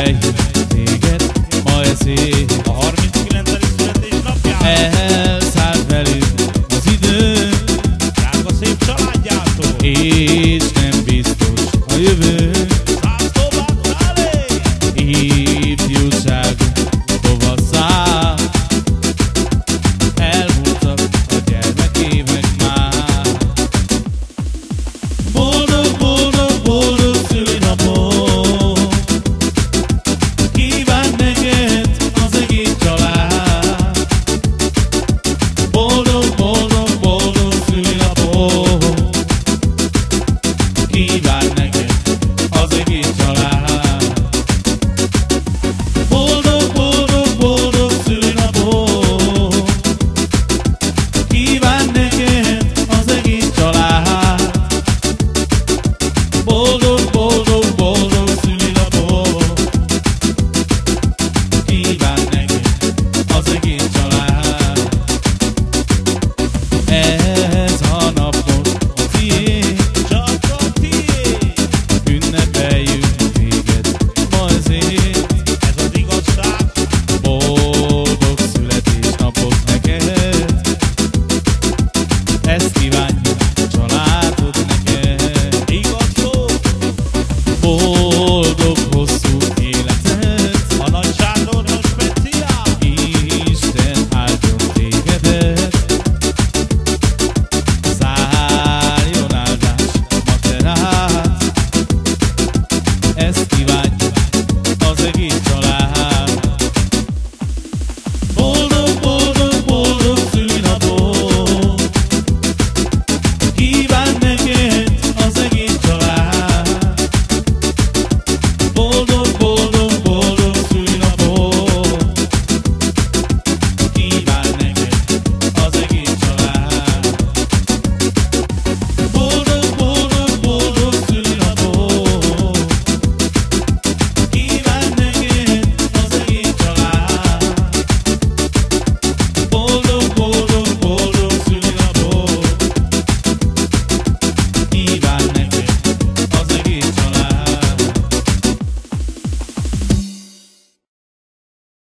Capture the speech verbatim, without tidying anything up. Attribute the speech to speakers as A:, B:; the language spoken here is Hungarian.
A: ünnepelj téged ma ez év.
B: A harminckilencedik születésnapján
A: Elszállt velünk az idő,
B: drága szép családjától
A: és nem biztos a jövő. Ifjúságunk tovasszá, elmúltak a gyermekévek már. Boldog, boldog, boldog szülinapot kíván neked az egész család. Boldog, boldog, boldog szülinapot kíván neked az egész család. Boldog, boldog, boldog szülinapot kíván neked az egész család. Boldog, boldog, boldog szülinapot kíván neked az egész család. Ez a napot a tiéd,
B: csak a tiéd.
A: ünnepeljünk téged ma ezért.
B: Ez az igazság,
A: Boldog születésnapot neked, ezt kívánja családod neked.
B: igaz szó,
A: Boldog hosszú életet,
B: a Nagy Sándornak speciál.
A: Isten áldjon tégedet. Szálljon áldás ma te rád, ezt kívánja az egész